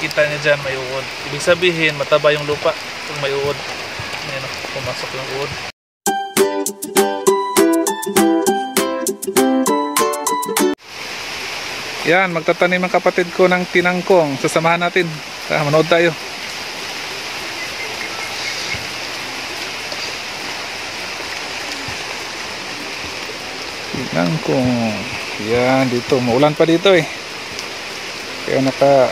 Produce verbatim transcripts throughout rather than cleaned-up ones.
makikita niya dyan may uod. Ibig sabihin mataba yung lupa kung may uod. Ayan, pumasok yung uod. Yan, magtatanim ang kapatid ko ng tinangkong. Sasamahan natin. Tara, manood tayo. Tinangkong. Yan, dito. Maulan pa dito eh. Kaya naka...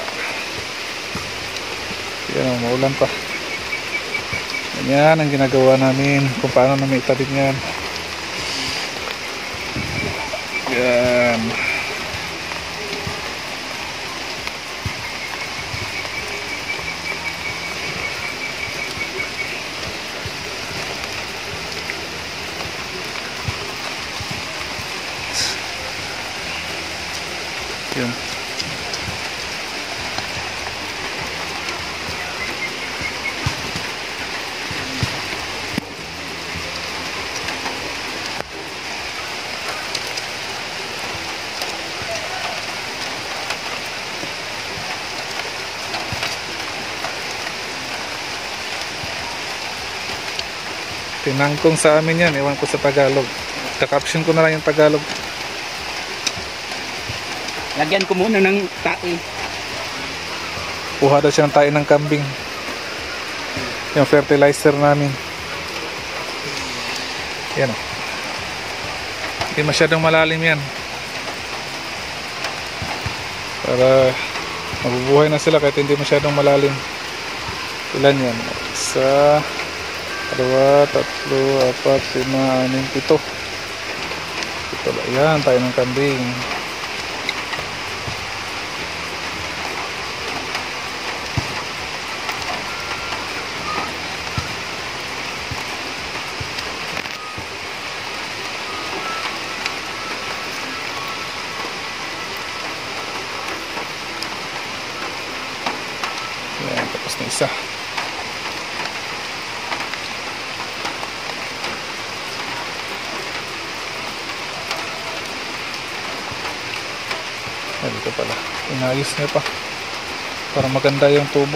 Yan, maulan pa. Yan ang ginagawa namin. Kung paano namin itanim yan. Yan. Yun. Tinangkong sa amin yan, ewan ko sa Tagalog. Kakaption ko na lang yung Tagalog. Lagyan ko muna ng tae. Kuha daw siya ng tae ng kambing. Yung fertilizer namin. Yan o. Hindi masyadong malalim yan. Para mabubuhay na sila kahit hindi masyadong malalim. Ilan yan? Isa, dalawa, tatlo, apat, lima, anim, pito. Pito. Yan, tayo ng kambing. Yan, tapos na isa. Yan, dito pala. Inayos niya pa. Para maganda yung tubo.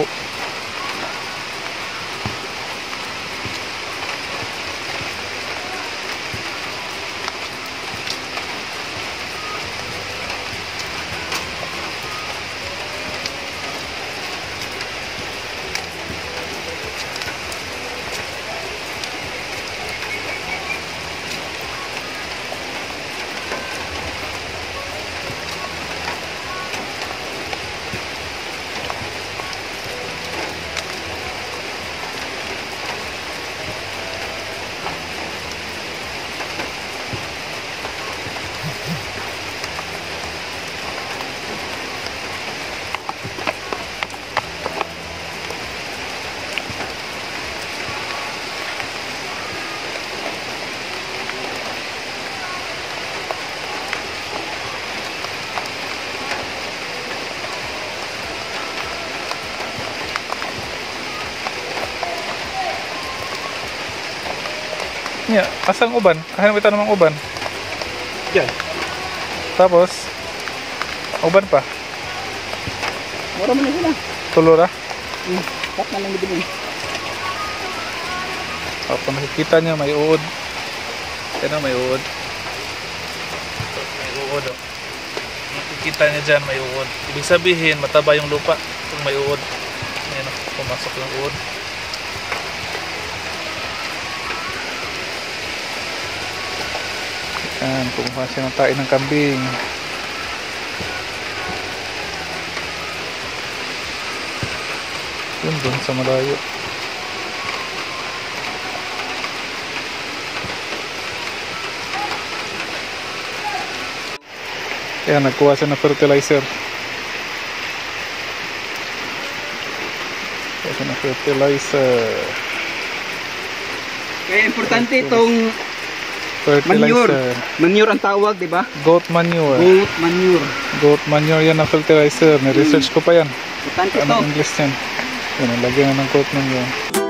Yeah, asang uban? Ahan mo itanong ang uban? Diyan. Tapos, uban pa? Mura mo na sila. Tulura? Hmm, tak na lang din. O, kung nakikita nyo, may uod. Yan o, may uod. May uod o. Nakikita nyo dyan, may uod. Ibig sabihin, mataba yung lupa kung may uod. Yan o, pumasok yung uod. Yan, kumuha siya ng tae ng kambing. Yun dun sa malayo. Yan, nagkuha siya ng fertilizer. Nagkuha siya ng fertilizer. Kaya importante itong Fertilizer. manure. Manure ang tawag, di ba? Goat manure. Goat manure. Goat manure yan ang fertilizer. Ni-research ko pa yan. Importante ito. Anong English yan? Yan, lagyan na ng goat manure.